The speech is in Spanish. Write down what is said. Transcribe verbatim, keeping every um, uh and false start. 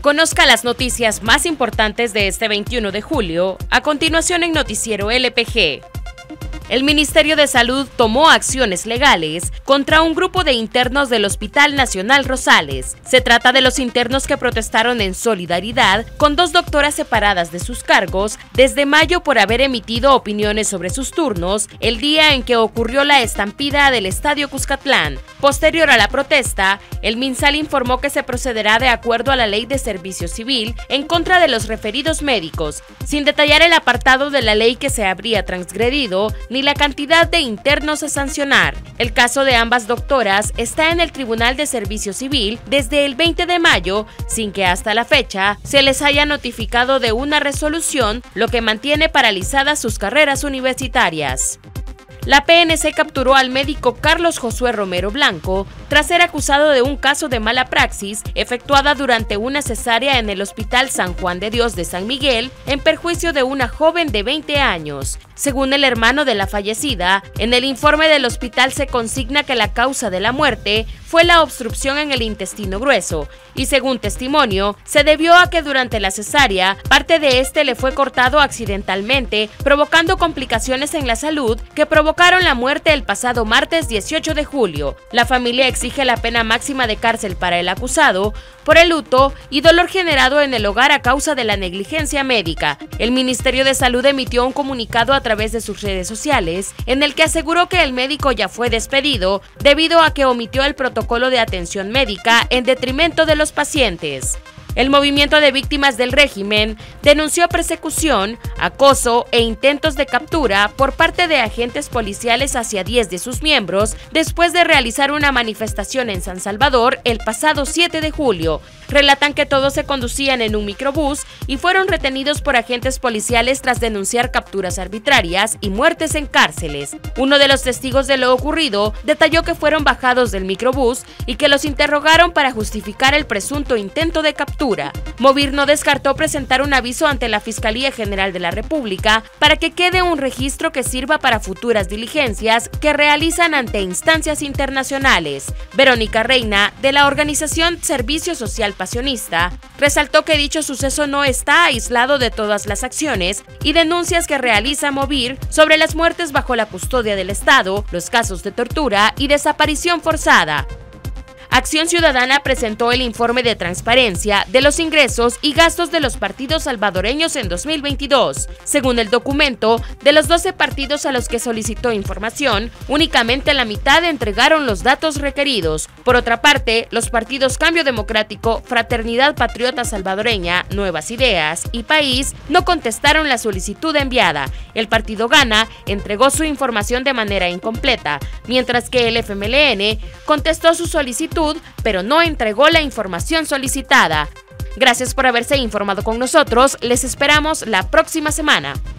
Conozca las noticias más importantes de este veintiuno de julio, a continuación en Noticiero L P G. El Ministerio de Salud tomó acciones legales contra un grupo de internos del Hospital Nacional Rosales. Se trata de los internos que protestaron en solidaridad con dos doctoras separadas de sus cargos desde mayo por haber emitido opiniones sobre sus turnos el día en que ocurrió la estampida del Estadio Cuscatlán. Posterior a la protesta, el MinSal informó que se procederá de acuerdo a la Ley de Servicio Civil en contra de los referidos médicos, sin detallar el apartado de la ley que se habría transgredido ni la cantidad de internos a sancionar. El caso de ambas doctoras está en el Tribunal de Servicio Civil desde el veinte de mayo, sin que hasta la fecha se les haya notificado de una resolución, lo que mantiene paralizadas sus carreras universitarias. La P N C capturó al médico Carlos Josué Romero Blanco tras ser acusado de un caso de mala praxis efectuada durante una cesárea en el Hospital San Juan de Dios de San Miguel en perjuicio de una joven de veinte años. Según el hermano de la fallecida, en el informe del hospital se consigna que la causa de la muerte fue la obstrucción en el intestino grueso y, según testimonio, se debió a que durante la cesárea parte de este le fue cortado accidentalmente, provocando complicaciones en la salud que provocaron la muerte el pasado martes dieciocho de julio. La familia exige la pena máxima de cárcel para el acusado por el luto y dolor generado en el hogar a causa de la negligencia médica. El Ministerio de Salud emitió un comunicado a través de sus redes sociales en el que aseguró que el médico ya fue despedido debido a que omitió el protocolo de atención médica en detrimento de los pacientes. El movimiento de víctimas del régimen denunció persecución, acoso e intentos de captura por parte de agentes policiales hacia diez de sus miembros después de realizar una manifestación en San Salvador el pasado siete de julio. Relatan que todos se conducían en un microbús y fueron retenidos por agentes policiales tras denunciar capturas arbitrarias y muertes en cárceles. Uno de los testigos de lo ocurrido detalló que fueron bajados del microbús y que los interrogaron para justificar el presunto intento de captura. Movir no descartó presentar un aviso ante la Fiscalía General de la República para que quede un registro que sirva para futuras diligencias que realizan ante instancias internacionales. Verónica Reina, de la organización Servicio Social Pasionista, resaltó que dicho suceso no está aislado de todas las acciones y denuncias que realiza Movir sobre las muertes bajo la custodia del Estado, los casos de tortura y desaparición forzada. Acción Ciudadana presentó el informe de transparencia de los ingresos y gastos de los partidos salvadoreños en dos mil veintidós. Según el documento, de los doce partidos a los que solicitó información, únicamente la mitad entregaron los datos requeridos. Por otra parte, los partidos Cambio Democrático, Fraternidad Patriota Salvadoreña, Nuevas Ideas y País no contestaron la solicitud enviada. El partido Gana entregó su información de manera incompleta, mientras que el F M L N contestó su solicitud pero no entregó la información solicitada. Gracias por haberse informado con nosotros, les esperamos la próxima semana.